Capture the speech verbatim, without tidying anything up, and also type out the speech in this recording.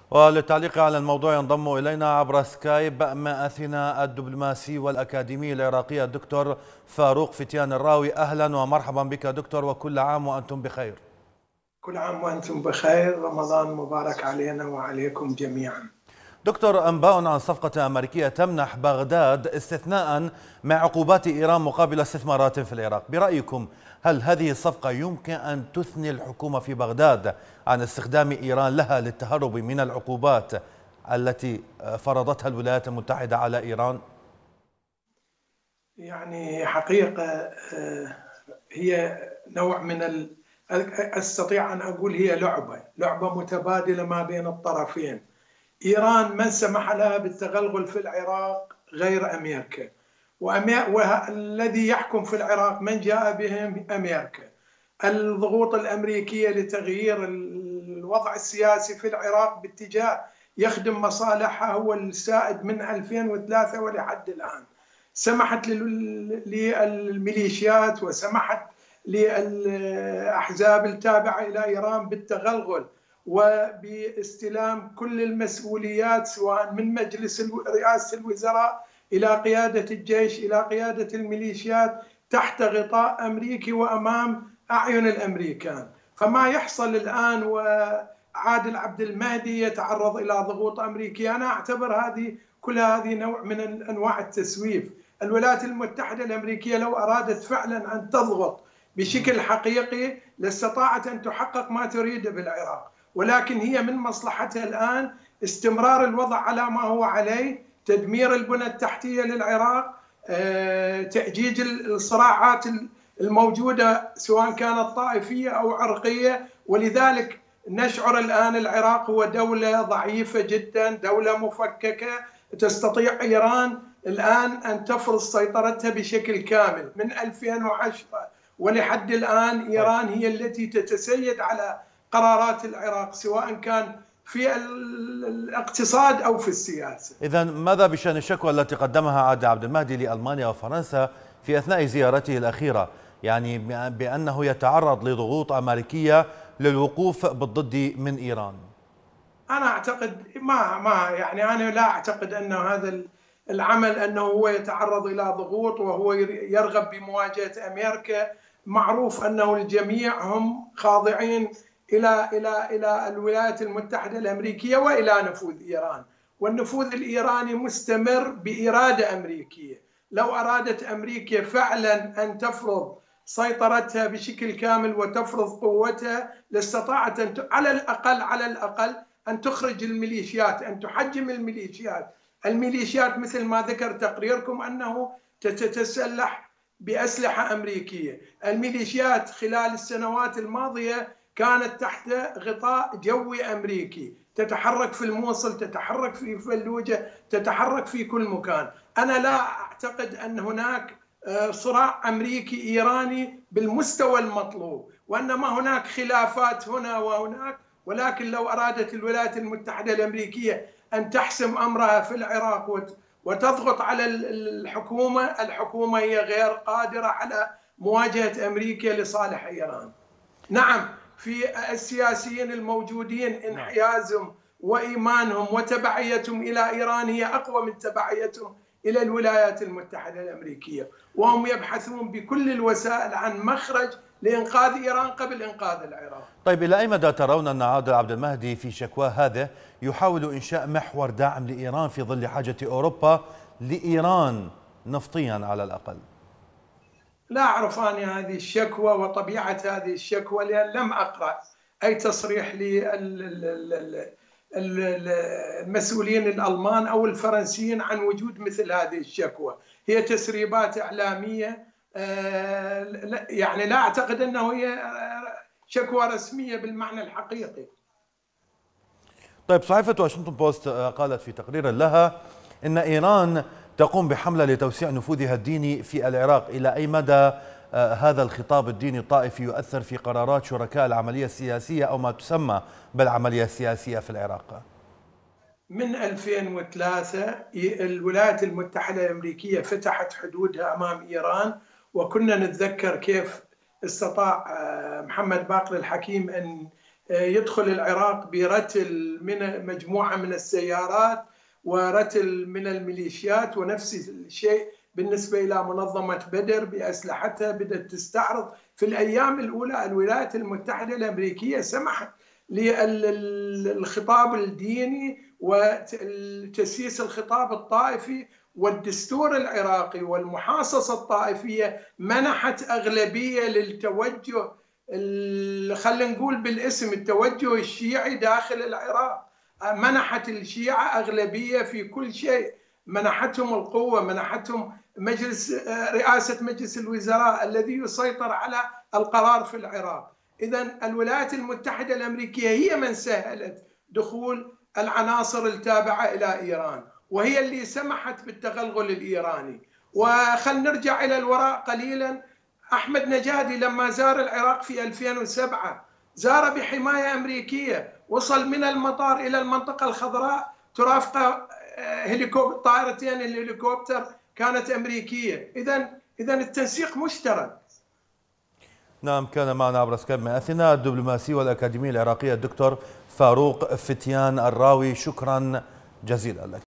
وللتعليق على الموضوع ينضم إلينا عبر سكايب مآثنا الدبلوماسي والأكاديمي العراقي الدكتور فاروق فتيان الراوي. أهلا ومرحبا بك دكتور، وكل عام وأنتم بخير. كل عام وأنتم بخير، رمضان مبارك علينا وعليكم جميعا. دكتور، أنباء عن صفقة أمريكية تمنح بغداد استثناء مع عقوبات إيران مقابل استثمارات في العراق، برأيكم هل هذه الصفقة يمكن أن تثني الحكومة في بغداد عن استخدام إيران لها للتهرب من العقوبات التي فرضتها الولايات المتحدة على إيران؟ يعني حقيقة هي نوع من ال... أستطيع أن أقول هي لعبة لعبة متبادلة ما بين الطرفين. إيران من سمح لها بالتغلغل في العراق غير أمريكا، والذي يحكم في العراق من جاء بهم أمريكا. الضغوط الأمريكية لتغيير الوضع السياسي في العراق باتجاه يخدم مصالحها هو السائد من ألفين وثلاثة ولحد الآن. سمحت للميليشيات وسمحت للأحزاب التابعة إلى إيران بالتغلغل وباستلام كل المسؤوليات، سواء من مجلس رئاسة الوزراء إلى قيادة الجيش إلى قيادة الميليشيات، تحت غطاء أمريكي وأمام أعين الأمريكان. فما يحصل الآن وعادل عبد المهدي يتعرض إلى ضغوط أمريكية، أنا أعتبر هذه كل هذه نوع من أنواع التسويف. الولايات المتحدة الأمريكية لو أرادت فعلا أن تضغط بشكل حقيقي لاستطاعت أن تحقق ما تريده بالعراق، ولكن هي من مصلحتها الآن استمرار الوضع على ما هو عليه، تدمير البنى التحتية للعراق، تأجيج الصراعات الموجودة سواء كانت طائفية أو عرقية. ولذلك نشعر الآن العراق هو دولة ضعيفة جدا، دولة مفككة. تستطيع إيران الآن أن تفرض سيطرتها بشكل كامل. من ألفين وعشرة ولحد الآن إيران هي التي تتسيد على قرارات العراق، سواء كان في الاقتصاد أو في السياسة. إذا ماذا بشأن الشكوى التي قدمها عادل عبد المهدي لألمانيا وفرنسا في أثناء زيارته الأخيرة، يعني بأنه يتعرض لضغوط أمريكية للوقوف بالضد من إيران؟ أنا أعتقد ما ما يعني أنا لا أعتقد أن هذا العمل أنه هو يتعرض إلى ضغوط وهو يرغب بمواجهة أمريكا. معروف أنه الجميع هم خاضعين إلى إلى إلى الولايات المتحدة الأمريكية وإلى نفوذ إيران، والنفوذ الإيراني مستمر بإرادة أمريكية. لو أرادت أمريكا فعلا أن تفرض سيطرتها بشكل كامل وتفرض قوتها لاستطاعت أن على الأقل على الأقل أن تخرج الميليشيات، أن تحجم الميليشيات. الميليشيات مثل ما ذكر تقريركم أنه تتسلح بأسلحة أمريكية. الميليشيات خلال السنوات الماضية كانت تحت غطاء جوي أمريكي، تتحرك في الموصل، تتحرك في فلوجة، تتحرك في كل مكان. أنا لا أعتقد أن هناك صراع أمريكي إيراني بالمستوى المطلوب، وإنما هناك خلافات هنا وهناك. ولكن لو أرادت الولايات المتحدة الأمريكية أن تحسم أمرها في العراق وتضغط على الحكومة، الحكومة هي غير قادرة على مواجهة أمريكا لصالح إيران. نعم، في السياسيين الموجودين انحيازهم وإيمانهم وتبعيتهم إلى إيران هي أقوى من تبعيتهم إلى الولايات المتحدة الأمريكية، وهم يبحثون بكل الوسائل عن مخرج لإنقاذ إيران قبل إنقاذ العراق. طيب، إلى أي مدى ترون أن عادل عبد المهدي في شكواه هذا يحاول إنشاء محور داعم لإيران في ظل حاجة أوروبا لإيران نفطيا على الأقل؟ لا أعرف أنا هذه الشكوى وطبيعة هذه الشكوى، لأن لم أقرأ أي تصريح للمسؤولين الألمان أو الفرنسيين عن وجود مثل هذه الشكوى. هي تسريبات إعلامية، يعني لا أعتقد أنه هي شكوى رسمية بالمعنى الحقيقي. طيب، صحيفة واشنطن بوست قالت في تقرير لها إن إيران تقوم بحملة لتوسيع نفوذها الديني في العراق. إلى أي مدى هذا الخطاب الديني الطائفي يؤثر في قرارات شركاء العملية السياسية أو ما تسمى بالعملية السياسية في العراق؟ من ألفين وثلاثة الولايات المتحدة الأمريكية فتحت حدودها أمام إيران، وكنا نتذكر كيف استطاع محمد باقر الحكيم أن يدخل العراق برتل من مجموعة من السيارات ورتل من الميليشيات، ونفس الشيء بالنسبة إلى منظمة بدر بأسلحتها بدأت تستعرض. في الأيام الأولى الولايات المتحدة الأمريكية سمحت للخطاب الديني وتسييس الخطاب الطائفي، والدستور العراقي والمحاصصة الطائفية منحت أغلبية للتوجه، خلينا نقول بالاسم، التوجه الشيعي داخل العراق. منحت الشيعة أغلبية في كل شيء، منحتهم القوة، منحتهم مجلس رئاسة مجلس الوزراء الذي يسيطر على القرار في العراق. إذن الولايات المتحدة الأمريكية هي من سهلت دخول العناصر التابعة إلى إيران، وهي اللي سمحت بالتغلغل الإيراني. وخل نرجع إلى الوراء قليلا، أحمد نجادي لما زار العراق في ألفين وسبعة زار بحماية أمريكية، وصل من المطار إلى المنطقة الخضراء ترافقه هليكوبتر، طائرتين الهليكوبتر كانت أمريكية. إذن إذن التنسيق مشترك. نعم، كان معنا عبر سكايب من أثينا الدبلوماسي والأكاديمي العراقية الدكتور فاروق فتيان الراوي. شكرا جزيلا لك.